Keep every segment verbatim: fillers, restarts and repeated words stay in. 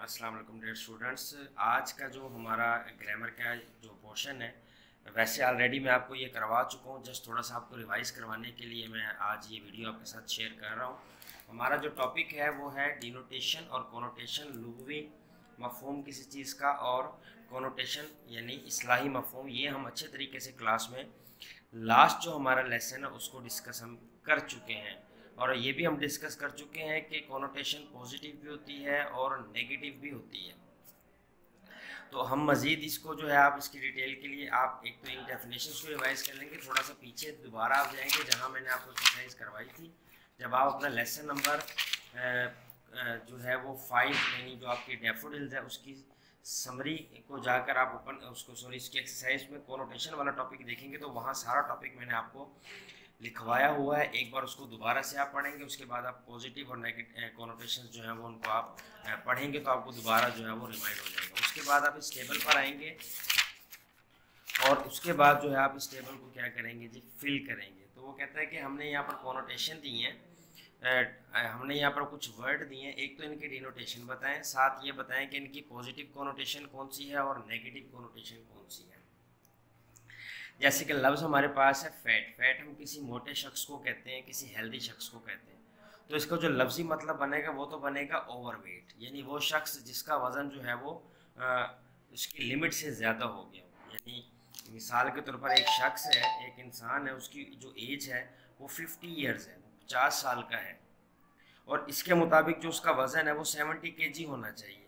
अस्सलाम वालेकुम dear students. आज का जो हमारा ग्रामर का जो पोर्शन है, वैसे ऑलरेडी मैं आपको ये करवा चुका हूँ, जस्ट थोड़ा सा आपको रिवाइज करवाने के लिए मैं आज ये वीडियो आपके साथ शेयर कर रहा हूँ। हमारा जो टॉपिक है वो है डिनोटेशन और कोनोटेशन, लुग़वी मफ़हूम किसी चीज़ का और कोनोटेशन यानी इस्लाही मफ़हूम। ये हम अच्छे तरीके से क्लास में लास्ट जो हमारा लेसन है उसको डिस्कस हम कर चुके हैं, और ये भी हम डिस्कस कर चुके हैं कि कोनोटेशन पॉजिटिव भी होती है और नेगेटिव भी होती है। तो हम मज़ीद इसको जो है आप इसकी डिटेल के लिए आप एक तो इन डेफिनेशंस को रिवाइज कर लेंगे, थोड़ा सा पीछे दोबारा आप जाएंगे जहां मैंने आपको एक्सरसाइज करवाई थी। जब आप अपना लेसन नंबर जो है वो फाइव यानी जो आपकी डैफोडिल्स है उसकी समरी को जाकर आप ओपन उसको सॉरी इसकी एक्सरसाइज में कोनोटेशन वाला टॉपिक देखेंगे तो वहाँ सारा टॉपिक मैंने आपको लिखवाया हुआ है। एक बार उसको दोबारा से आप पढ़ेंगे, उसके बाद आप पॉजिटिव और नेगेटिव कोनोटेशन जो है वो उनको आप पढ़ेंगे तो आपको दोबारा जो है वो रिमाइंड हो जाएगा। उसके बाद आप इस टेबल पर आएंगे और उसके बाद जो है आप इस टेबल को क्या करेंगे जी, फिल करेंगे। तो वो कहता है कि हमने यहाँ पर कोनोटेशन दी हैं, हमने यहाँ पर कुछ वर्ड दिए हैं, एक तो इनके डिनोटेशन बताएं, साथ ये बताएं कि इनकी पॉजिटिव कोनोटेशन कौन सी है और नेगेटिव कोनोटेशन कौन सी है। जैसे कि लफ्ज़ हमारे पास है फैट। फैट हम किसी मोटे शख्स को कहते हैं, किसी हेल्दी शख्स को कहते हैं। तो इसका जो लफ्ज़ी मतलब बनेगा वो तो बनेगा ओवरवेट, यानी वो शख्स जिसका वज़न जो है वो आ, उसकी लिमिट से ज़्यादा हो गया। यानी मिसाल के तौर पर एक शख्स है, एक इंसान है, उसकी जो एज है वो फिफ्टी ईयर्स है, पचास साल का है, और इसके मुताबिक जो उसका वज़न है वो सेवेंटी के जी होना चाहिए।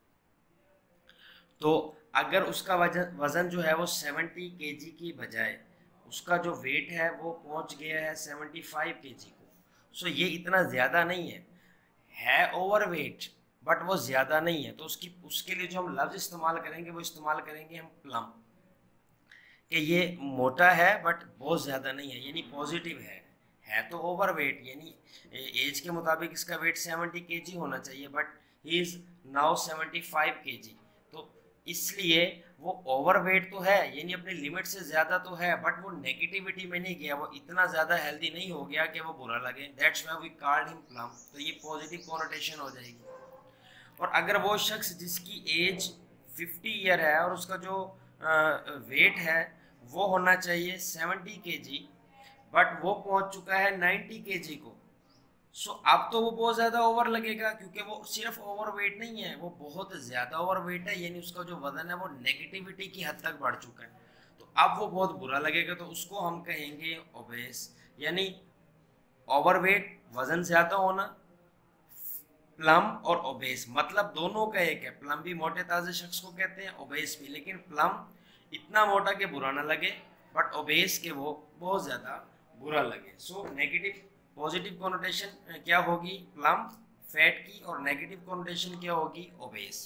तो अगर उसका वजन वज़न जो है वो सेवेंटी के जी की बजाय उसका जो वेट है वो पहुंच गया है सेवेंटी फाइव के जी को, सो ये इतना ज़्यादा नहीं है, है ओवर वेट बट वो ज़्यादा नहीं है। तो उसकी उसके लिए जो हम लफ्ज़ इस्तेमाल करेंगे वो इस्तेमाल करेंगे हम प्लम, कि ये मोटा है बट बहुत ज़्यादा नहीं है, यानी पॉजिटिव है। है तो ओवर वेट, यानी एज के मुताबिक इसका वेट सेवेंटी के जी होना चाहिए, but he is now seventy five K G. तो इसलिए वो ओवरवेट तो है, यानी अपनी लिमिट से ज़्यादा तो है, बट वो नेगेटिविटी में नहीं गया, वो इतना ज़्यादा हेल्दी नहीं हो गया कि वो बुरा लगे। That's why we called him plum. तो ये पॉजिटिव कोनोटेशन हो जाएगी। और अगर वो शख्स जिसकी एज फिफ्टी ईयर है और उसका जो वेट है वो होना चाहिए सेवेंटी के जी, बट वो पहुंच चुका है नाइन्टी के जी को, सो so, अब तो वो बहुत ज़्यादा ओवर लगेगा, क्योंकि वो सिर्फ ओवर वेट नहीं है, वो बहुत ज़्यादा ओवर वेट है, यानी उसका जो वजन है वो नेगेटिविटी की हद तक बढ़ चुका है। तो अब वो बहुत बुरा लगेगा, तो उसको हम कहेंगे ओबेस, यानी ओवर वेट वज़न ज़्यादा होना, प्लम और ओबेस मतलब दोनों का एक है। प्लम भी मोटे ताज़े शख्स को कहते हैं, ओबेस भी, लेकिन प्लम इतना मोटा कि बुरा ना लगे, बट ओबेस के वो बहुत ज़्यादा बुरा लगे। सो नेगेटिव पॉजिटिव कोनोटेशन क्या होगी प्लम फैट की, और नेगेटिव कोनोटेशन क्या होगी ओबेस।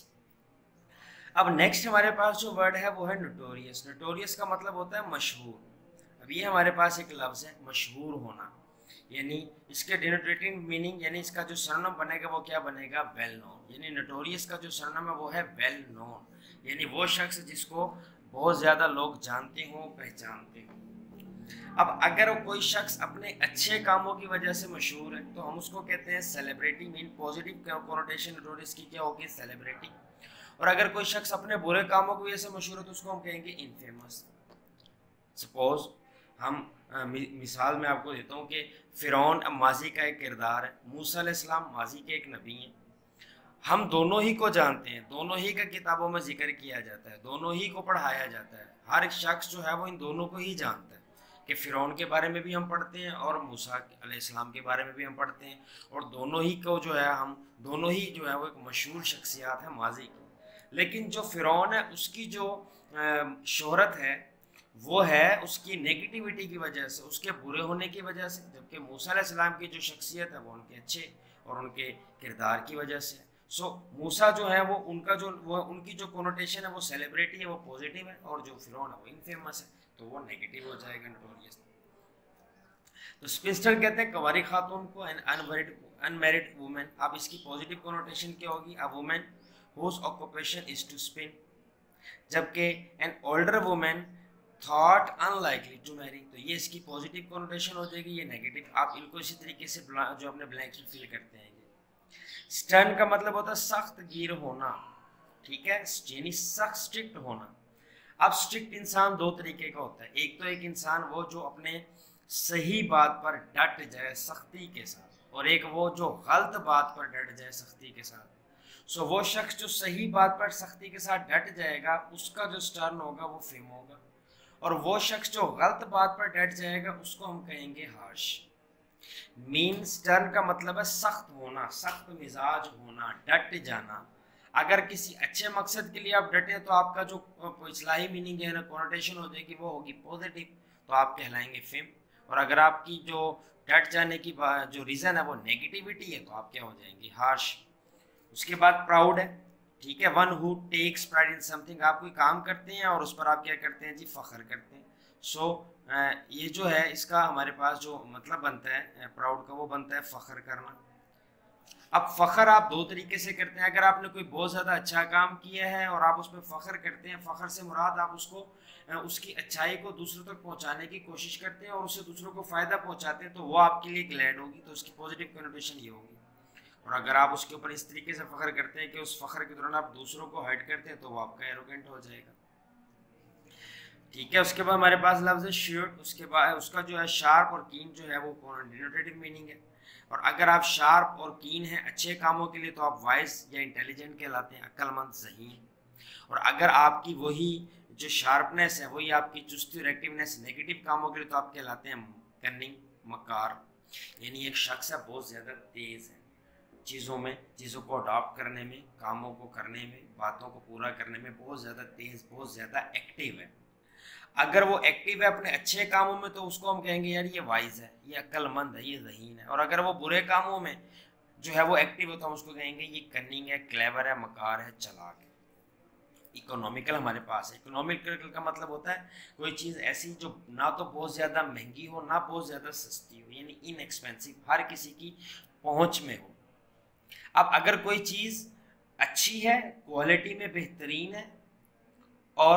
अब नेक्स्ट हमारे पास जो वर्ड है वो है नोटोरियस। नोटोरियस का मतलब होता है मशहूर। अब ये हमारे पास एक लफ्ज़ है मशहूर होना, यानी इसके डिनोटेटिव मीनिंग, यानी इसका जो सरनाम बनेगा वो क्या बनेगा, वेल नोन। यानी नोटोरियस का जो सरनाम है वो है वेल नोन, यानी वो शख्स जिसको बहुत ज़्यादा लोग जानते हों, पहचानते हों। अब अगर कोई शख्स अपने अच्छे कामों की वजह से मशहूर है तो हम उसको कहते हैं celebrity. Mean positive connotation notorious की क्या होगी, सेलिब्रिटी। और अगर कोई शख्स अपने बुरे कामों की वजह से मशहूर है तो उसको हम कहेंगे इनफेमस। सपोज हम आ, मि, मिसाल में आपको देता हूँ कि फ़िरौन अब माजी का एक किरदार है, मूसा अलैहिस्सलाम माजी के एक नबी हैं। हम दोनों ही को जानते हैं, दोनों ही का किताबों में जिक्र किया जाता है, दोनों ही को पढ़ाया जाता है। हर एक शख्स जो है वो इन दोनों को ही जानता है, कि फ़िरौन के बारे में भी हम पढ़ते हैं और मूसा अलैहिस्सलाम के बारे में भी हम पढ़ते हैं, और दोनों ही को जो है हम दोनों ही जो है वो एक मशहूर शख्सियात है माजी की। लेकिन जो फ़िरौन है उसकी जो शोहरत है वो है उसकी नेगेटिविटी की वजह से, उसके बुरे होने की वजह से, जबकि मूसा अलैहिस्सलाम की जो शख्सियत है वो उनके अच्छे और उनके किरदार की वजह से। सो so, मूसा जो है वो उनका जो वो उनकी जो कोनोटेशन है वो सेलिब्रिटी है, वो पॉजिटिव है, और जो फ़िरौन है वो इनफेमस है, तो वो नेगेटिव हो जाएगा, नोटोरियस। तो स्पिंस्टर कहते हैं कंवारी खातून को, एन अनमैरिड अनमैरिड वुमेन। अब इसकी पॉजिटिव कोनोटेशन क्या होगी, a woman whose occupation is to spin. जबकि an older woman thought unlikely to marry, तो ये इसकी पॉजिटिव कोनोटेशन हो जाएगी, ये नेगेटिव। आप इनको इसी तरीके से जो अपने ब्लैंक्स में फिल करते हैं। स्टर्न का मतलब होता है सख्त गिर होना, ठीक है, यानी सख्त स्ट्रिक्ट होना। अब स्ट्रिक्ट इंसान दो तरीके का होता है, एक तो एक इंसान वो जो अपने सही बात पर डट जाए सख्ती के साथ, और एक वो जो गलत बात पर डट जाए सख्ती के साथ। सो वो शख्स जो सही बात पर सख्ती के साथ डट जाएगा उसका जो स्टर्न होगा वो फेम होगा, और वो शख्स जो गलत बात पर डट जाएगा उसको हम कहेंगे हार्श। मीन स्टर्न का मतलब है सख्त होना, सख्त मिजाज होना, डट जाना। अगर किसी अच्छे मकसद के लिए आप डटे तो आपका जो इस्लाही मीनिंग है ना, कोनोटेशन हो जाएगी, वो होगी पॉजिटिव, तो आप कहलाएंगे फेम। और अगर आपकी जो डट जाने की जो रीज़न है वो नेगेटिविटी है तो आप क्या हो जाएंगे, हार्श। उसके बाद प्राउड है, ठीक है, one who takes pride in something. आप कोई काम करते हैं और उस पर आप क्या करते हैं जी, फ़ख्र करते हैं। सो so, ये जो है इसका हमारे पास जो मतलब बनता है प्राउड का, वो बनता है फ़ख्र करना। अब फ़ख्र आप दो तरीके से करते हैं। अगर आपने कोई बहुत ज़्यादा अच्छा काम किया है और आप उस पर फ़ख्र करते हैं, फ़ख्र से मुराद आप उसको उसकी अच्छाई को दूसरों तक पहुंचाने की कोशिश करते हैं और उससे दूसरों को फ़ायदा पहुंचाते हैं, तो वो आपके लिए ग्लैड होगी, तो उसकी पॉजिटिव कनोटेशन ये होगी। और अगर आप उसके ऊपर इस तरीके से फ़ख्र करते हैं कि उस फ़ख्र के दौरान आप दूसरों को हर्ट करते हैं, तो वो आपका एरोगेंट हो जाएगा, ठीक है। उसके बाद हमारे पास लफ्ज़ है श्यूट। उसके बाद उसका जो है शार्प और कीन जो है वो डिनोटेटिव मीनिंग है। और अगर आप शार्प और कीन हैं अच्छे कामों के लिए तो आप वाइस या इंटेलिजेंट कहलाते हैं, अक्लमंद, ज़हीन। और अगर आपकी वही जो शार्पनेस है वही आपकी चुस्ती और एक्टिवनेस नेगेटिव कामों के लिए तो आप कहलाते हैं कन्निंग, मकार। यानी एक शख्स है बहुत ज़्यादा तेज़ है चीज़ों में, चीज़ों को अडॉप्ट करने में, कामों को करने में, बातों को पूरा करने में बहुत ज़्यादा तेज़, बहुत ज़्यादा एक्टिव है। अगर वो एक्टिव है अपने अच्छे कामों में तो उसको हम कहेंगे यार ये वाइज है, ये अक्लमंद है, ये ज़हीन है। और अगर वो बुरे कामों में जो है वो एक्टिव है तो हम उसको कहेंगे ये कन्निंग है, क्लेवर है, मकार है, चालाक है। इकोनॉमिकल हमारे पास है। इकोनॉमिकल का मतलब होता है कोई चीज़ ऐसी जो ना तो बहुत ज़्यादा महंगी हो ना बहुत ज़्यादा सस्ती हो, यानी इनएक्सपेंसिव, हर किसी की पहुँच में हो। अब अगर कोई चीज़ अच्छी है, क्वालिटी में बेहतरीन है और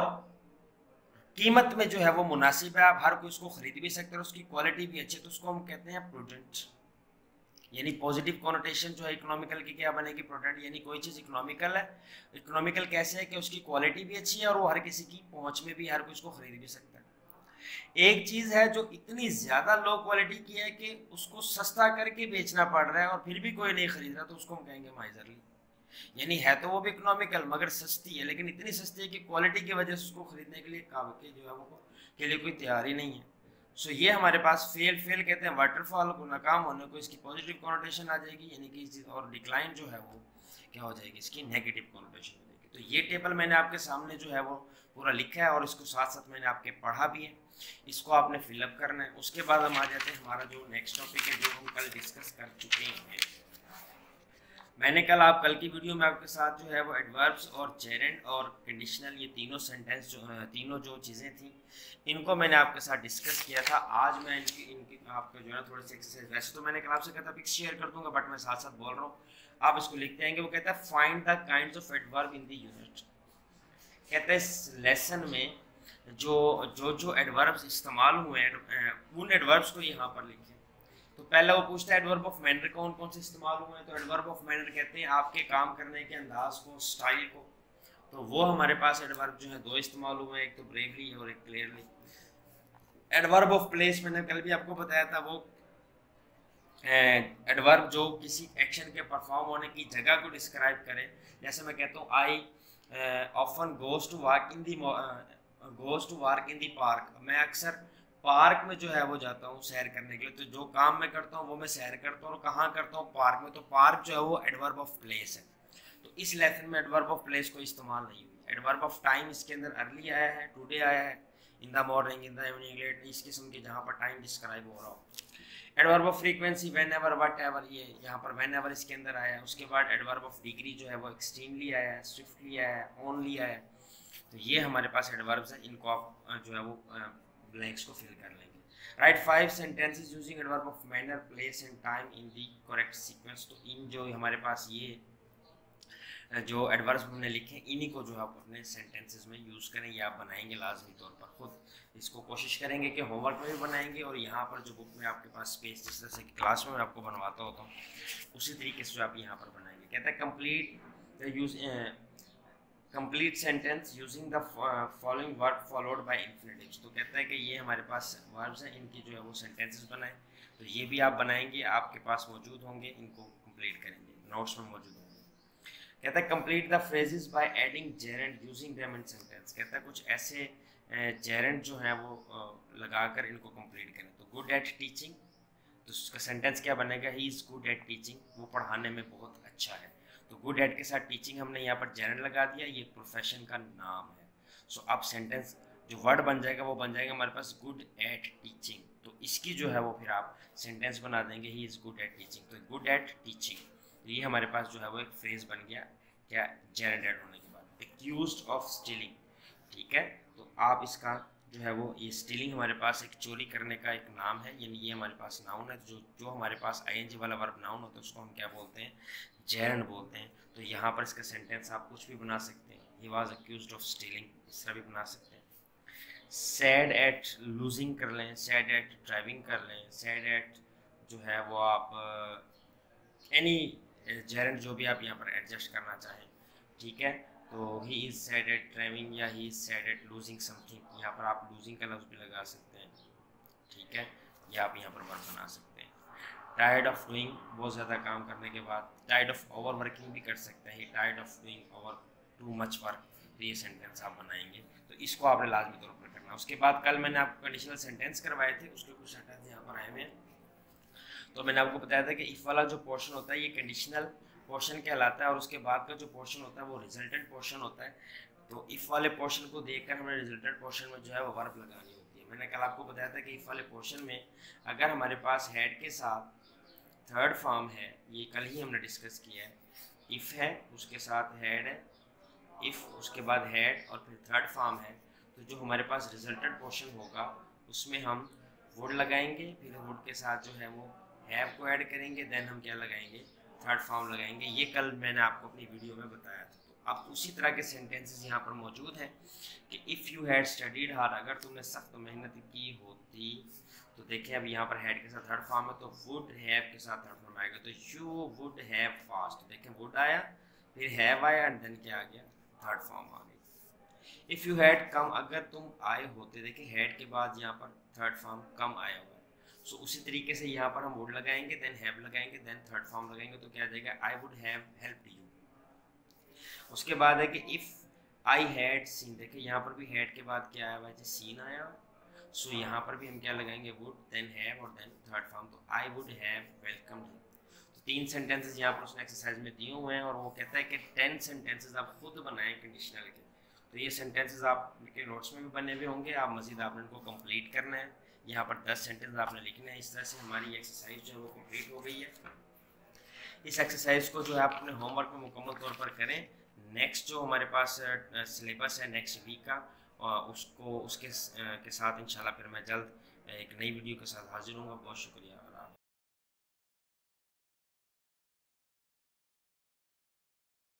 कीमत में जो है वो मुनासिब है, आप हर कोई उसको खरीद भी सकते हैं और उसकी क्वालिटी भी अच्छी है, तो उसको हम कहते हैं प्रूडेंट। यानी पॉजिटिव कॉनोटेशन जो है इकोनॉमिकल की क्या बनेगी, प्रूडेंट। यानी कोई चीज़ इकोनॉमिकल है, इकोनॉमिकल कैसे है कि उसकी क्वालिटी भी अच्छी है और वो हर किसी की पहुंच में भी, हर कोई उसको खरीद भी सकता है। एक चीज़ है जो इतनी ज़्यादा लो क्वालिटी की है कि उसको सस्ता करके बेचना पड़ रहा है और फिर भी कोई नहीं खरीद रहा, तो उसको हम कहेंगे माइजरली। यानी है तो वो भी इकोनॉमिकल मगर सस्ती है, लेकिन इतनी सस्ती है कि क्वालिटी की वजह से उसको खरीदने के लिए काबिल जो है वो के लिए कोई तैयार ही नहीं है। सो ये हमारे पास फेल, फेल कहते हैं वाटरफॉल को, नाकाम होने को, इसकी पॉजिटिव कॉनोटेशन आ जाएगी, यानी कि चीज़, और डिक्लाइन जो है वो क्या हो जाएगी, इसकी नेगेटिव कॉनोटेशन हो जाएगी। तो ये टेबल मैंने आपके सामने जो है वो पूरा लिखा है और इसको साथ साथ मैंने आपके पढ़ा भी है, इसको आपने फिलअप करना है। उसके बाद हम आ जाते हैं हमारा जो नेक्स्ट टॉपिक है जो हम कल डिस्कस कर चुके हैं। मैंने कल आप कल की वीडियो में आपके साथ जो है वो एडवर्ब्स और जेरेंड और कंडीशनल, ये तीनों सेंटेंस जो तीनों जो चीज़ें थी इनको मैंने आपके साथ डिस्कस किया था। आज मैं इनकी इनकी आपको जो है थोड़े से एक्सरसाइज, वैसे तो मैंने कल आपसे कहा था पिक्स शेयर कर दूंगा बट मैं साथ साथ बोल रहा हूँ, आप इसको लिखते आएंगे। वो कहता है find the kinds of adverb in the unit. कहता है इस लेसन में जो जो जो एडवर्ब्स इस्तेमाल हुए हैं उन एडवर्ब्स को यहाँ पर लिखें। तो पहला वो पूछता है एडवर्ब ऑफ मैनर कौन कौन से इस्तेमाल हुए हैं। तो एडवर्ब ऑफ मैनर कहते हैं आपके काम करने के अंदाज को, स्टाइल को। तो वो हमारे पास एडवर्ब जो है दो इस्तेमाल हुए हैं, एक तो ब्रेवली और एक क्लियरली। एडवर्ब ऑफ प्लेस मैंने कल भी आपको बताया था, वो एडवर्ब जो किसी एक्शन के परफॉर्म होने की जगह को डिस्क्राइब करे। जैसे मैं कहता हूँ I often goes to walk in the goes to walk in the park, मैं अक्सर पार्क में जो है वो जाता हूँ सैर करने के लिए। तो जो काम मैं करता हूँ वो मैं सैर करता हूँ और कहाँ करता हूँ, पार्क में। तो पार्क जो है वो एडवर्ब ऑफ प्लेस है। तो इस लेसन में एडवर्ब ऑफ प्लेस को इस्तेमाल नहीं हुई। एडवर्ब ऑफ टाइम इसके अंदर अर्ली आया है, टुडे आया है, in the morning, in the evening, late, इस किस्म के जहाँ पर टाइम डिस्क्राइब हो रहा हो। Adverb of frequency whenever, whatever, ये यहाँ पर व्हेन एवर इसके अंदर आया है। उसके बाद एडवर्ब ऑफ डिग्री जो है वो एक्सट्रीमली आया है, स्विफ्टली आया है, ओनली आया है। तो ये हमारे पास एडवर्ब्स हैं, इनको आप जो है वो ब्लैंक्स को फिल कर लेंगे। Write five sentences using adverb of manner, place and time in the correct sequence. तो इन जो हमारे पास ये जो एडवर्ब्स हमने लिखे हैं इन्हीं को जो है आप अपने सेंटेंसेस में यूज़ करें, या आप बनाएंगे लाजमी तौर पर। खुद इसको कोशिश करेंगे कि होमवर्क में भी बनाएंगे, और यहाँ पर जो बुक में आपके पास स्पेस जिस तरह से क्लास में मैं आपको बनवाता होता हूँ उसी तरीके से जो आप यहाँ पर बनाएंगे। कहता है complete use complete sentence using the following verb followed by infinitives. तो कहता है कि ये हमारे पास वर्ब्स हैं, इनकी जो है वो सेंटेंसेस बनाएं। तो ये भी आप बनाएंगे, आपके पास मौजूद होंगे, इनको कंप्लीट करेंगे, नोट्स में मौजूद होंगे। कहता है complete the phrases by adding gerund using them in sentence. कहता है कुछ ऐसे जेरेंट जो है वो लगाकर इनको कंप्लीट करें। तो गुड एट टीचिंग, तो उसका सेंटेंस क्या बनेगा, he is good at teaching, वो पढ़ाने में बहुत अच्छा है। तो गुड एट के साथ टीचिंग हमने यहाँ पर जेरेंट लगा दिया, ये प्रोफेशन का नाम है। सो अब सेंटेंस जो वर्ड बन जाएगा वो बन जाएगा हमारे पास गुड एट टीचिंग। तो इसकी जो है वो फिर आप सेंटेंस बना देंगे, he is good at teaching. तो गुड एट टीचिंग, ये हमारे पास जो है वो एक फ्रेज बन गया, क्या, जेरेंट ऐड होने के बाद। एक्यूज्ड ऑफ स्टीलिंग, ठीक है, तो आप इसका जो है वो, ये स्टीलिंग हमारे पास एक चोरी करने का एक नाम है, यानी ये हमारे पास नाउन है। जो जो हमारे पास आईएनजी वाला वर्ब नाउन होता है उसको हम क्या बोलते हैं, जेरेंट बोलते हैं। तो यहाँ पर इसका सेंटेंस आप कुछ भी बना सकते हैं, he was accused of stealing, इस तरह भी बना सकते हैं। सैड एट लूजिंग कर लें, सैड एट ड्राइविंग कर लें, सैड एट जो है वो आप एनी जेरेंट जो भी आप यहाँ पर एडजस्ट करना चाहें, ठीक है। तो he is sad at driving या he is sad at losing something, यहाँ पर आप लूजिंग का लफ्ज़ भी लगा सकते हैं, ठीक है, या आप यहाँ पर वर्ड बना सकते हैं। टायर्ड ऑफ डूइंग, बहुत ज़्यादा काम करने के बाद। टायर्ड ऑफ ओवर वर्किंग भी कर सकते हैं, tired of doing over too much work. तो ये सेंटेंस आप बनाएंगे, तो इसको आपने लाजमी तौर पर करना। उसके बाद कल मैंने आपको कंडीशनल सेंटेंस करवाए थे, उसके कुछ सेंटेंस यहाँ पर आए हुए हैं। तो मैंने आपको बताया था कि इफ़ वाला जो पोर्शन होता है ये कंडीशनल पोर्शन कहलाता है, और उसके बाद का जो पोर्शन होता है वो रिजल्टेंट पोर्शन होता है। तो इफ़ वाले पोर्शन को देखकर हमें रिजल्टेंट पोर्शन में जो है वो वर्ब लगानी होती है। मैंने कल आपको बताया था कि इफ़ वाले पोर्शन में अगर हमारे पास हेड के साथ थर्ड फॉर्म है, ये कल ही हमने डिस्कस किया है, इफ़ है उसके साथ हेड है, इफ़ उसके बाद हेड और फिर थर्ड फॉर्म है, तो जो हमारे पास रिजल्टेंट पोर्शन होगा उसमें हम वुड लगाएंगे, फिर वुड के साथ जो है वो हैव को ऐड करेंगे, देन हम क्या लगाएंगे, थर्ड फॉर्म लगाएंगे। ये कल मैंने आपको अपनी वीडियो में बताया था। तो अब उसी तरह के सेंटेंसेस यहाँ पर मौजूद हैं कि if you had studied hard, अगर तुमने सख्त मेहनत की होती। तो देखें अब यहाँ पर हैड के साथ थर्ड फॉर्म है, तो वुड हैव के साथ थर्ड फॉर्म आएगा, तो यू वुड हैव फास्ट। तो देखें वुड आया, फिर हैव आया, एंड देन क्या आ गया, थर्ड फॉर्म आ गई। इफ़ यू हैड कम, अगर तुम आए होते, देखिए हैड के बाद यहाँ पर थर्ड फॉर्म कम आया हुआ है। सो so, उसी तरीके से यहाँ पर हम वुड लगाएंगे, देन हैव लगाएंगे, देन थर्ड फॉर्म लगाएंगे, तो क्या आ जाएगा, I would have helped you. उसके बाद है कि इफ़ आई हैड सीन, देखिए यहाँ पर भी हैड के बाद क्या आया हुआ है, सीन आया। सो so, यहाँ पर भी हम क्या लगाएंगे, वुड, देन हैव और देन थर्ड फॉर्म, तो I would have welcomed you. तो तीन सेंटेंसेस यहाँ पर उसने एक्सरसाइज में दिए हुए हैं, और वो कहता है कि टेन सेंटेंसेस आप खुद बनाएं कंडीशनल के। तो ये सेंटेंसेस आपके नोट्स में भी बने हुए होंगे, आप मज़ीद आपने इनको कंप्लीट करना है। यहाँ पर दस सेंटेंस आपने लिखना है। इस तरह से हमारी एक्सरसाइज जो है वो कंप्लीट हो गई है। इस एक्सरसाइज को जो है आप अपने होमवर्क में मुकम्मल तौर पर करें। नेक्स्ट जो हमारे पास सिलेबस है नेक्स्ट वीक का, उसको उसके के साथ इंशाल्लाह फिर मैं जल्द एक नई वीडियो के साथ हाजिर हूँगा। बहुत शुक्रिया।